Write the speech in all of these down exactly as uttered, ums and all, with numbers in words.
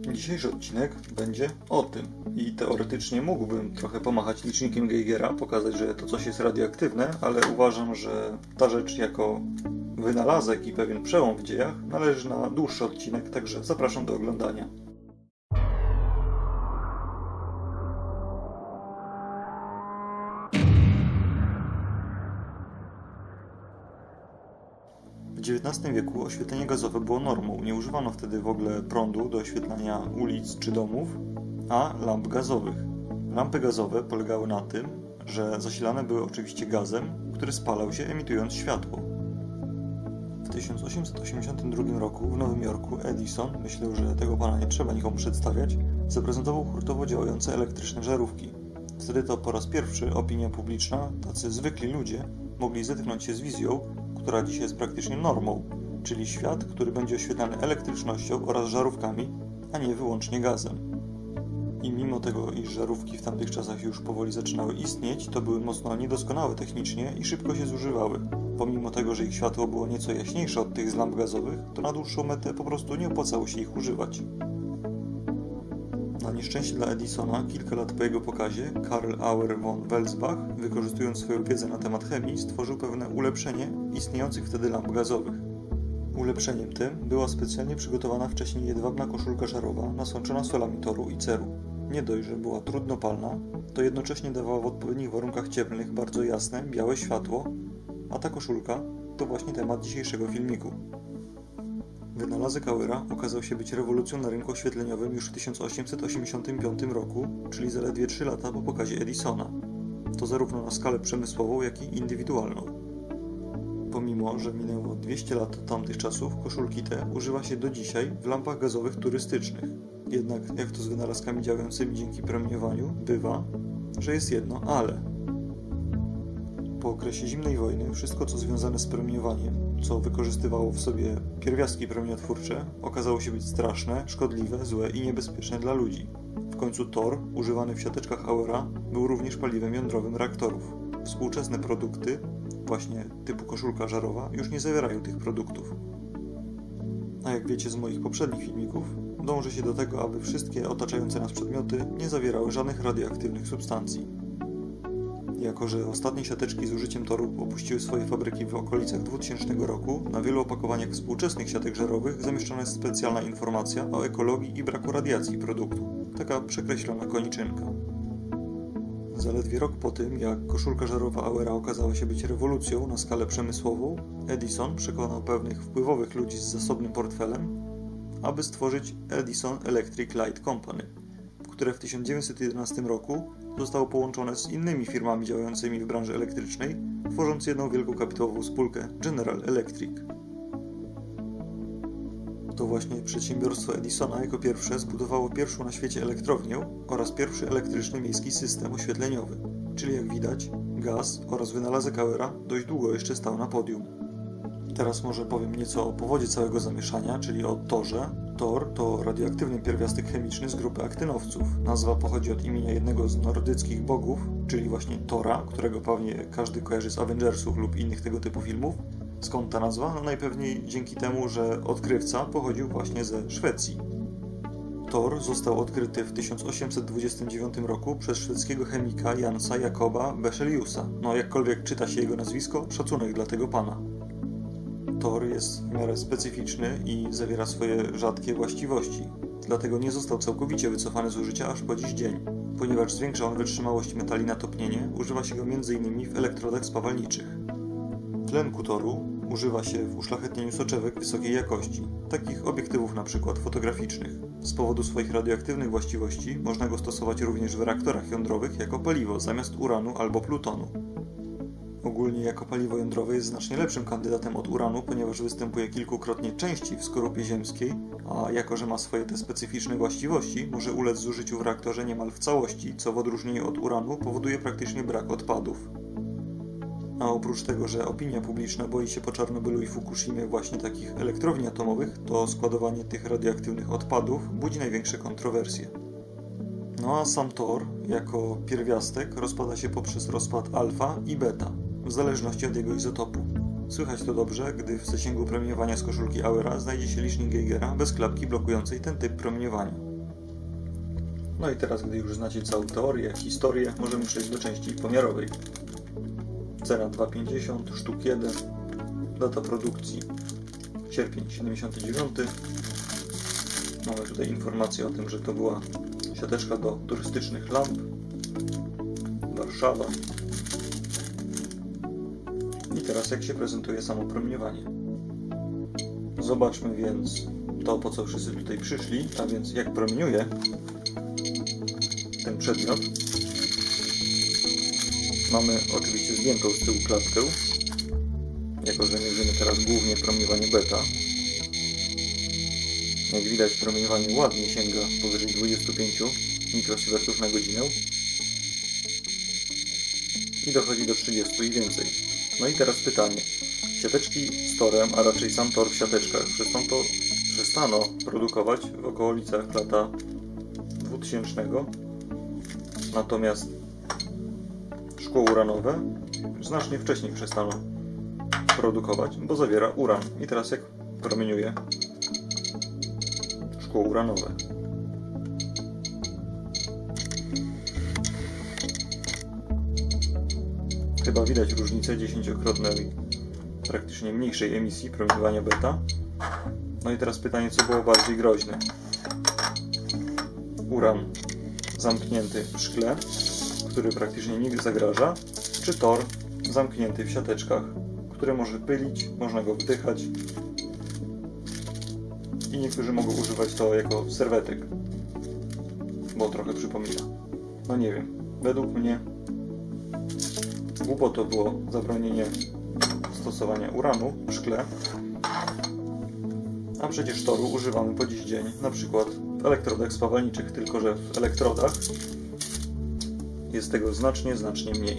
Dzisiejszy odcinek będzie o tym i teoretycznie mógłbym trochę pomachać licznikiem Geigera, pokazać, że to coś jest radioaktywne, ale uważam, że ta rzecz jako wynalazek i pewien przełom w dziejach należy na dłuższy odcinek, także zapraszam do oglądania. W dziewiętnastym wieku oświetlenie gazowe było normą. Nie używano wtedy w ogóle prądu do oświetlania ulic czy domów, a lamp gazowych. Lampy gazowe polegały na tym, że zasilane były oczywiście gazem, który spalał się, emitując światło. W tysiąc osiemset osiemdziesiątym drugim roku w Nowym Jorku Edison, myślę, że tego pana nie trzeba nikomu przedstawiać, zaprezentował hurtowo działające elektryczne żarówki. Wtedy to po raz pierwszy opinia publiczna, tacy zwykli ludzie, mogli zetknąć się z wizją, która dziś jest praktycznie normą, czyli świat, który będzie oświetlany elektrycznością oraz żarówkami, a nie wyłącznie gazem. I mimo tego, iż żarówki w tamtych czasach już powoli zaczynały istnieć, to były mocno niedoskonałe technicznie i szybko się zużywały. Pomimo tego, że ich światło było nieco jaśniejsze od tych z lamp gazowych, to na dłuższą metę po prostu nie opłacało się ich używać. Na nieszczęście dla Edisona, kilka lat po jego pokazie, Karl Auer von Welsbach, wykorzystując swoją wiedzę na temat chemii, stworzył pewne ulepszenie istniejących wtedy lamp gazowych. Ulepszeniem tym była specjalnie przygotowana wcześniej jedwabna koszulka żarowa nasączona solami toru i ceru. Nie dość, że była trudnopalna, to jednocześnie dawała w odpowiednich warunkach cieplnych bardzo jasne, białe światło, a ta koszulka to właśnie temat dzisiejszego filmiku. Wynalazek Auera okazał się być rewolucją na rynku oświetleniowym już w tysiąc osiemset osiemdziesiątym piątym roku, czyli zaledwie trzy lata po pokazie Edisona. To zarówno na skalę przemysłową, jak i indywidualną. Pomimo, że minęło dwieście lat od tamtych czasów, koszulki te używa się do dzisiaj w lampach gazowych turystycznych. Jednak, jak to z wynalazkami działającymi dzięki promieniowaniu, bywa, że jest jedno ale. Po okresie zimnej wojny wszystko, co związane z promieniowaniem, co wykorzystywało w sobie pierwiastki promieniotwórcze, okazało się być straszne, szkodliwe, złe i niebezpieczne dla ludzi. W końcu tor, używany w siateczkach Auera, był również paliwem jądrowym reaktorów. Współczesne produkty, właśnie typu koszulka żarowa, już nie zawierają tych produktów. A jak wiecie z moich poprzednich filmików, dąży się do tego, aby wszystkie otaczające nas przedmioty nie zawierały żadnych radioaktywnych substancji. Jako że ostatnie siateczki z użyciem toru opuściły swoje fabryki w okolicach dwutysięcznego roku, na wielu opakowaniach współczesnych siatek żarowych zamieszczona jest specjalna informacja o ekologii i braku radiacji produktu. Taka przekreślona koniczynka. Zaledwie rok po tym, jak koszulka żarowa Auera okazała się być rewolucją na skalę przemysłową, Edison przekonał pewnych wpływowych ludzi z zasobnym portfelem, aby stworzyć Edison Electric Light Company, które w tysiąc dziewięćset jedenastym roku zostało połączone z innymi firmami działającymi w branży elektrycznej, tworząc jedną wielką kapitałową spółkę General Electric. To właśnie przedsiębiorstwo Edisona jako pierwsze zbudowało pierwszą na świecie elektrownię oraz pierwszy elektryczny miejski system oświetleniowy, czyli jak widać, gaz oraz wynalazek Auera dość długo jeszcze stał na podium. Teraz może powiem nieco o powodzie całego zamieszania, czyli o torze. Tor to radioaktywny pierwiastek chemiczny z grupy aktynowców. Nazwa pochodzi od imienia jednego z nordyckich bogów, czyli właśnie Tora, którego pewnie każdy kojarzy z Avengersów lub innych tego typu filmów. Skąd ta nazwa? No najpewniej dzięki temu, że odkrywca pochodził właśnie ze Szwecji. Tor został odkryty w tysiąc osiemset dwudziestym dziewiątym roku przez szwedzkiego chemika Jansa Jakoba Berzeliusa. No jakkolwiek czyta się jego nazwisko, szacunek dla tego pana. Tor jest w miarę specyficzny i zawiera swoje rzadkie właściwości. Dlatego nie został całkowicie wycofany z użycia aż po dziś dzień. Ponieważ zwiększa on wytrzymałość metali na topnienie, używa się go między innymi w elektrodach spawalniczych. Tlenku toru używa się w uszlachetnianiu soczewek wysokiej jakości, takich obiektywów na przykład fotograficznych. Z powodu swoich radioaktywnych właściwości można go stosować również w reaktorach jądrowych jako paliwo zamiast uranu albo plutonu. Ogólnie jako paliwo jądrowe jest znacznie lepszym kandydatem od uranu, ponieważ występuje kilkukrotnie częściej w skorupie ziemskiej, a jako że ma swoje te specyficzne właściwości, może ulec zużyciu w reaktorze niemal w całości, co w odróżnieniu od uranu powoduje praktycznie brak odpadów. A oprócz tego, że opinia publiczna boi się po Czarnobylu i Fukushimie właśnie takich elektrowni atomowych, to składowanie tych radioaktywnych odpadów budzi największe kontrowersje. No a sam tor, jako pierwiastek, rozpada się poprzez rozpad alfa i beta, w zależności od jego izotopu. Słychać to dobrze, gdy w zasięgu promieniowania z koszulki Auera znajdzie się licznik Geigera bez klapki blokującej ten typ promieniowania. No i teraz, gdy już znacie całą teorię, historię, możemy przejść do części pomiarowej. Cena dwa pięćdziesiąt, sztuk jeden, data produkcji sierpień siedemdziesiąty dziewiąty. Mamy tutaj informację o tym, że to była siateczka do turystycznych lamp. Warszawa. I teraz jak się prezentuje samo promieniowanie. Zobaczmy więc to, po co wszyscy tutaj przyszli, a więc jak promieniuje ten przedmiot. Mamy oczywiście zdjętą z tyłu klatkę, jako że mierzymy teraz głównie promieniowanie beta. Jak widać, promieniowanie ładnie sięga powyżej dwudziestu pięciu mikrosiewertów na godzinę i dochodzi do trzydziestu i więcej. No i teraz pytanie. Siateczki z torem, a raczej sam tor w siateczkach przestano, przestano produkować w okolicach lata dwutysięcznego. Natomiast szkło uranowe znacznie wcześniej przestano produkować, bo zawiera uran. I teraz jak promieniuje szkło uranowe. Chyba widać różnicę dziesięciokrotnej, praktycznie mniejszej emisji promieniowania beta. No i teraz pytanie, co było bardziej groźne? Uran zamknięty w szkle, który praktycznie nie zagraża, czy tor zamknięty w siateczkach, które może pylić, można go wdychać i niektórzy mogą używać to jako serwetek, bo trochę przypomina. No nie wiem, według mnie głupotą było zabronienie stosowania uranu w szkle, a przecież toru używamy po dziś dzień, na przykład w elektrodach spawalniczych, tylko że w elektrodach jest tego znacznie, znacznie mniej.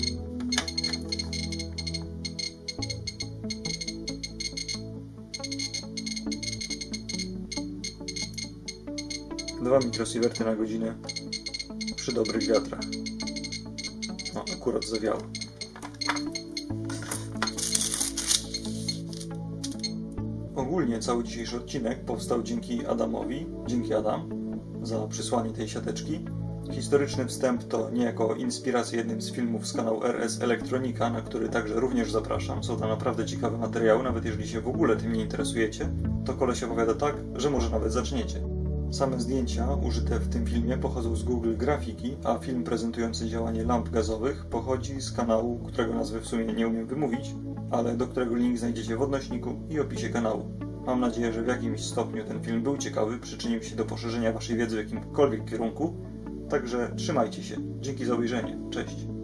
dwa mikrosiewerty na godzinę przy dobrych wiatrach. No, akurat zawiało. Ogólnie cały dzisiejszy odcinek powstał dzięki Adamowi, dzięki Adam, za przysłanie tej siateczki. Historyczny wstęp to niejako inspiracja jednym z filmów z kanału R S Elektronika, na który także również zapraszam. Są tam naprawdę ciekawe materiały, nawet jeżeli się w ogóle tym nie interesujecie, to koleś opowiada tak, że może nawet zaczniecie. Same zdjęcia użyte w tym filmie pochodzą z Google Grafiki, a film prezentujący działanie lamp gazowych pochodzi z kanału, którego nazwy w sumie nie umiem wymówić, ale do którego link znajdziecie w odnośniku i opisie kanału. Mam nadzieję, że w jakimś stopniu ten film był ciekawy, przyczynił się do poszerzenia waszej wiedzy w jakimkolwiek kierunku, także trzymajcie się. Dzięki za obejrzenie. Cześć.